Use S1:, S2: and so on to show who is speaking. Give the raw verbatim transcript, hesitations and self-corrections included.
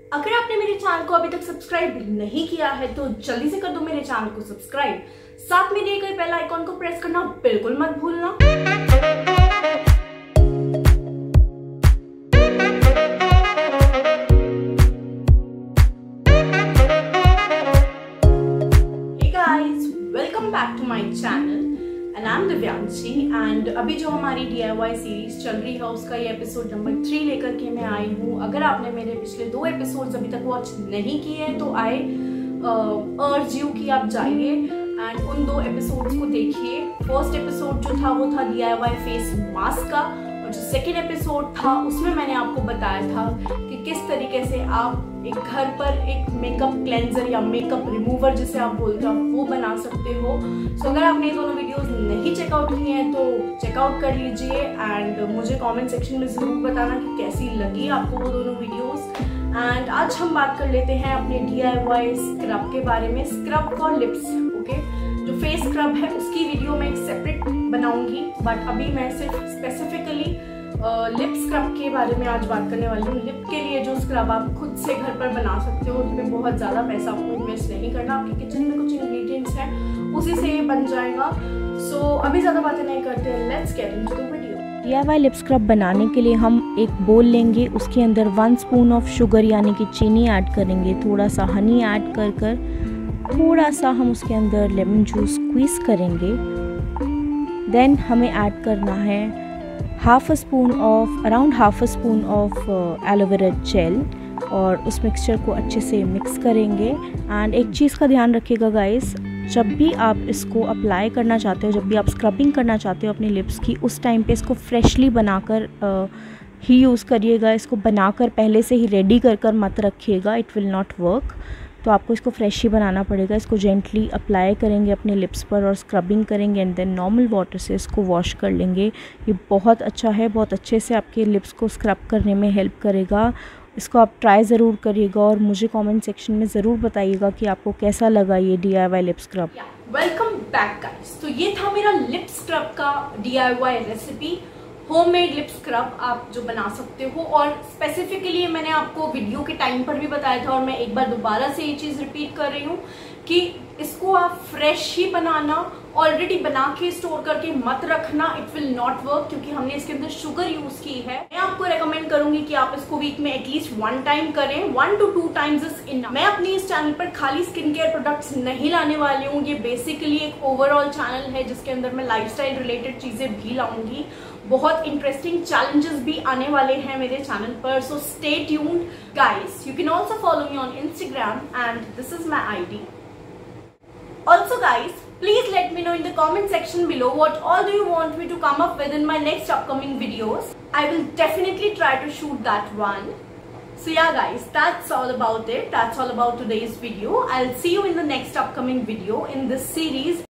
S1: अगर आपने मेरे चैनल को अभी तक सब्सक्राइब नहीं किया है तो जल्दी से कर दो मेरे चैनल को सब्सक्राइब, साथ में दिए गए बेल आइकॉन को प्रेस करना बिल्कुल मत भूलना। Hey guys, welcome back to my channel and I'm Divyanshi and अभी जो हमारी डी आई वाई सीरीज चल रही है उसका ये एपिसोड नंबर थ्री लेकर के मैं आई हूँ। अगर आपने मेरे पिछले दो एपिसोड्स अभी तक वॉच नहीं किए हैं तो आई अर्ज यू कि आप जाइए एंड उन दो एपिसोड्स को देखिए। फर्स्ट एपिसोड जो था वो था D I Y face mask का, और जो सेकेंड एपिसोड था उसमें मैंने आपको बताया था कि किस तरीके से आप एक घर पर एक मेकअप क्लेंजर या मेकअप रिमूवर जिसे आप बोलते हो वो बना सकते हो। सो so, अगर आपने ये दोनों वीडियोस नहीं चेकआउट किए हैं तो चेकआउट कर लीजिए एंड मुझे कमेंट सेक्शन में ज़रूर बताना कि कैसी लगी आपको वो दोनों वीडियोस। एंड आज हम बात कर लेते हैं अपने डी आई वाई स्क्रब के बारे में, स्क्रब फॉर लिप्स। ओके, जो फेस स्क्रब है उसकी वीडियो मैं एक सेपरेट बनाऊंगी, बट अभी मैं सिर्फ स्पेसिफिकली लिप स्क्रब के बारे में आज बात करने वाली हूँ। लिप के लिए जो स्क्रब आप खुद से घर पर बना सकते हो, उसमें बहुत ज़्यादा पैसा आपको इन्वेस्ट नहीं करना, आपके किचन में कुछ इंग्रेडिएंट्स हैं उसी से ये बन जाएगा। सो so, अभी ज़्यादा बातें नहीं करते, let's get into the video.
S2: D I Y lip scrub बनाने के लिए हम एक बोल लेंगे, उसके अंदर वन स्पून ऑफ शुगर यानी कि चीनी ऐड करेंगे, थोड़ा सा हनी ऐड कर कर थोड़ा सा हम उसके अंदर लेमन जूस स्क्वीज़ करेंगे। देन हमें ऐड करना है half a spoon of around half a spoon of aloe vera gel, और उस मिक्सचर को अच्छे से मिक्स करेंगे। एंड एक चीज़ का ध्यान रखिएगा गाइस, जब भी आप इसको अप्लाई करना चाहते हो, जब भी आप स्क्रबिंग करना चाहते हो अपने लिप्स की, उस टाइम पे इसको फ्रेशली बनाकर uh, ही यूज़ करिएगा। इसको बनाकर पहले से ही रेडी कर कर मत रखिएगा, इट विल नॉट वर्क। तो आपको इसको फ्रेश ही बनाना पड़ेगा। इसको जेंटली अप्लाई करेंगे अपने लिप्स पर और स्क्रबिंग करेंगे एंड देन नॉर्मल वाटर से इसको वॉश कर लेंगे। ये बहुत अच्छा है, बहुत अच्छे से आपके लिप्स को स्क्रब करने में हेल्प करेगा। इसको आप ट्राई ज़रूर करिएगा और मुझे कमेंट सेक्शन में ज़रूर बताइएगा कि आपको कैसा लगा ये D I Y lip scrub.
S1: Welcome back guys. तो ये था मेरा लिप स्क्रब का D I Y recipe, homemade lip scrub आप जो बना सकते हो। और स्पेसिफिकली मैंने आपको वीडियो के टाइम पर भी बताया था और मैं एक बार दोबारा से ये चीज़ रिपीट कर रही हूँ कि इसको आप फ्रेश ही बनाना, ऑलरेडी बना के स्टोर करके मत रखना, इट विल नॉट वर्क, क्योंकि हमने इसके अंदर शुगर यूज की है। मैं आपको रेकमेंड करूंगी कि आप इसको वीक में एटलीस्ट वन टाइम करें, one two two times is enough. मैं अपनी इस चैनल पर खाली स्किन केयर प्रोडक्ट्स नहीं लाने वाली हूँ, ये बेसिकली एक ओवरऑल चैनल है जिसके अंदर मैं लाइफस्टाइल रिलेटेड चीजें भी लाऊंगी। बहुत इंटरेस्टिंग चैलेंजेस भी आने वाले हैं मेरे चैनल पर, so stay tuned guys. You can also follow me on Instagram and this is my I D. Also guys, please let me know in the comment section below what all do you want me to come up with in my next upcoming videos. I will definitely try to shoot that one. So yeah guys, that's all about it. That's all about today's video. I'll see you in the next upcoming video in this series.